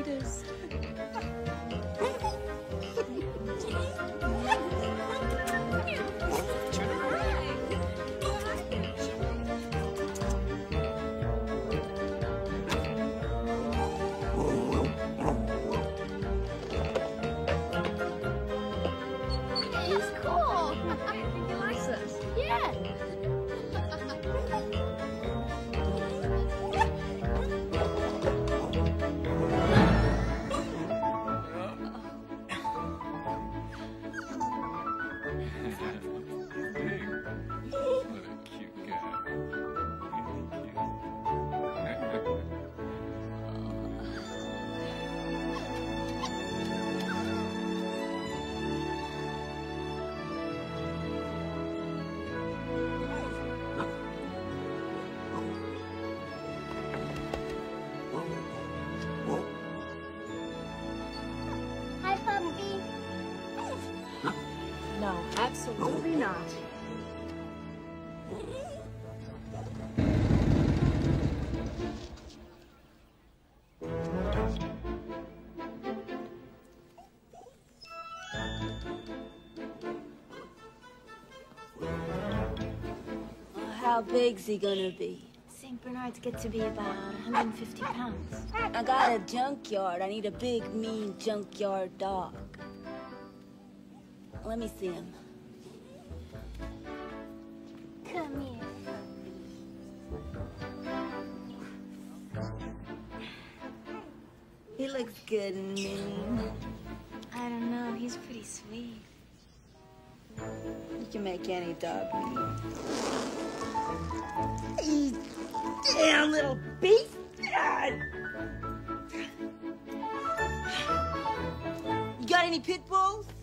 sweetest. He's cool. He likes us. Yeah. What a cute guy. Hi, puppy. No, absolutely not. How big's he gonna be? St. Bernards get to be about 150 pounds. I got a junkyard. I need a big, mean junkyard dog. Let me see him. Come here. He looks good and mean. I don't know. He's pretty sweet. You can make any dog mean. You damn little beast! You got any pit bulls?